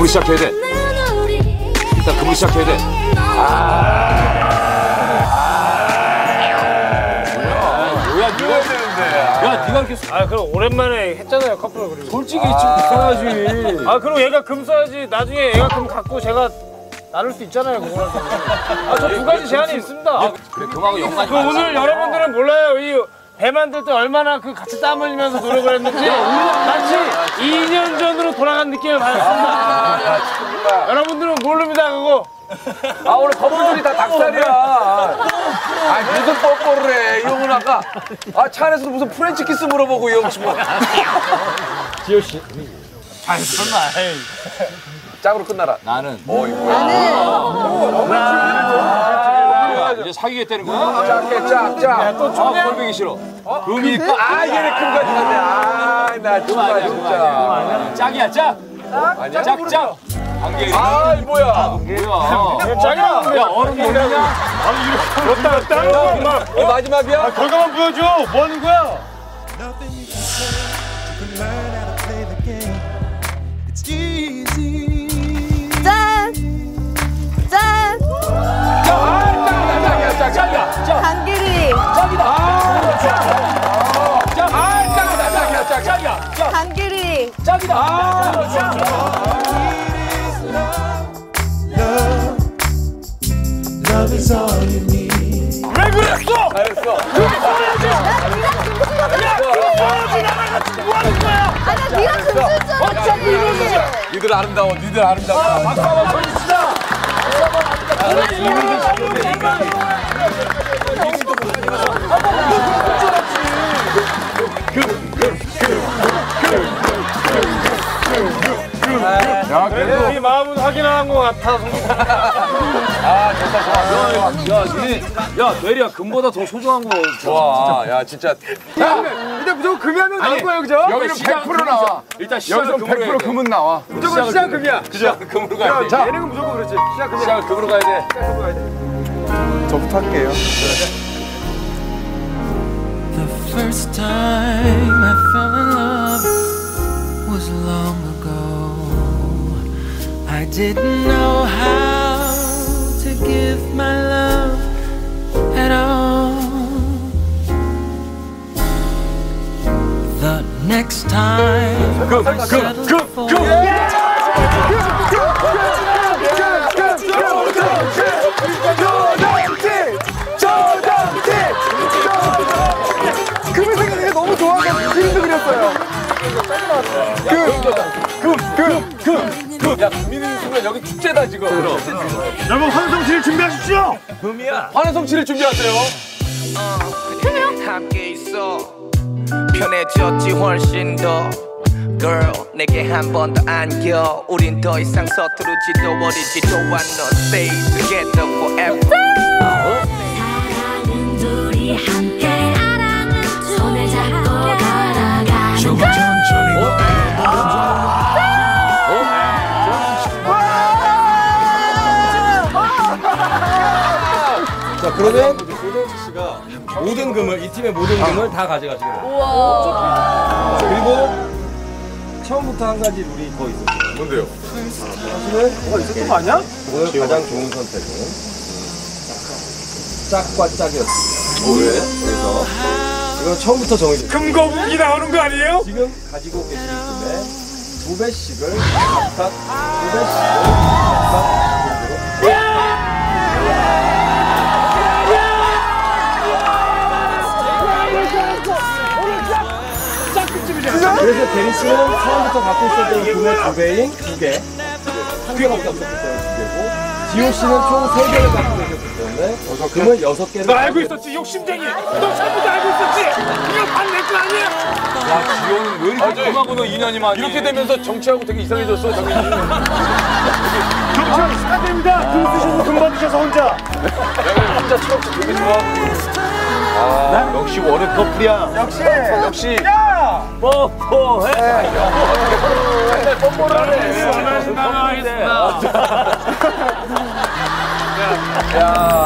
시작해야 돼. 일단 금으로 시작해야 돼. 뭐야, 네가 되는데. 야, 네가 이렇게. 그럼 오랜만에 했잖아요, 커플을. 그리고. 솔직히 좀 써야지. 그럼 얘가 금 써야지. 나중에 얘가 금 갖고 제가 나눌 수 있잖아요, 그거라도. 저 두 가지 제한이 있습니다. 그래, 금하고 연관이 오늘 여러분들은 몰라요. 이 배 만들 때 얼마나 같이 땀 흘리면서 노력을 했는지 마치 2년 전으로 돌아간 느낌을 받았습니다. 여러분들은 모릅니다, 그거. 오늘 커플들이 다 닭살이야. 무슨 뽀뽀를 해. 이 형은 아까 차 안에서도 무슨 프렌치 키스 물어보고 이 형 지금. 지효 씨. 설마. 짝으로 끝나라. 나는. 이제 사귀겠다는 거야? 짝. 또 좋네. 꼴보기 싫어. 금이 얘네 금까지 갔네. 나 정말 진짜. 짝이야, 짝. 아니야? 짝. 관계. 뭐야. 짝이야. 야, 얼음 모르냐? 그렇다. 마지막이야? 결과만 보여줘. 뭐 하는 거야? 짝이야. 한길이. 짝이야. 한길이. 왜 그랬어? 잘했어. 뭐 하는 거야? 아니야, 네가 금술잖아. 어차피 이러지. 니들 아름다워. 박수 한번 쳐주시다. 야, 그래도 이 마음은 확인한 것 같아서. 야, 뇌리야, 금보다 더 소중한 거. 좋아. 야, 진짜. 일단 무조건 금이 한 명 나올 거예요, 그죠? 여기는 100% 나와. 일단 시작은 100% 금은 나와. 무조건 시작 금이야. 시작은 금으로 가야 돼. 자, 예능은 무조건 그렇지. 시작 금이야. 시작은 금으로 가야 돼. 저부터 할게요. The first time I fell in love was long ago. I didn't know how to give my love at all. The next time I settled for 금을 생각하니까 너무 좋아서 그림도 그렸어요. 야, 금이는 순간 여기 축제다, 지금. 여러분, 환성치를 준비하십시오. 환원성치를 준비하세요. 함께 있어 편해졌지 훨씬 더 Girl 내게 한 번 더 안겨 우린 더 이상 서투르지도 어리지도 않아 Stay together forever 사랑은 둘이 함께 손을 잡고 걸어가 조금 천천히 자, 그러면 조정식 씨가 모든 금을, 이 팀의 모든 금을 다 가져가시게 됩니다. 그리고 처음부터 한 가지 룰이 더 있었어요. 뭔데요? 사실은 뭐가 있었던 거 아니야? 오늘 가장 좋은 선택은 짝과 짝이었습니다. 왜? 그래서 이건 처음부터 정해졌어요. 금거북이 나오는 거 아니에요? 지금 가지고 계신 금의 2배씩을 각각 2배씩을 각각 그래서 대리 씨는 처음부터 갖고 있었던 금의 2배인 2개, 한 개밖에 없었기 때문에 2개고, 지호 씨는 총 3개를 갖고 계셨기 때문에 금을 6개를. 너 알고 있었지, 욕심쟁이. 너 처음부터 알고 있었지. 이거 반 내 거 아니야? 야, 지호는 왜 이렇게 금하고 너 인연이 많이. 이렇게 되면서 정치하고 되게 이상해졌어, 정치. 경찰 축하드립니다. 금 쓰셔서 금 받으셔서 혼자. 진짜 처음부터 되게 좋아하고. 역시 워낙 커플이야. 역시. 뽀뽀해. 맨날 뽀뽀를 하네. 얼마나 신나가겠습니다. 야.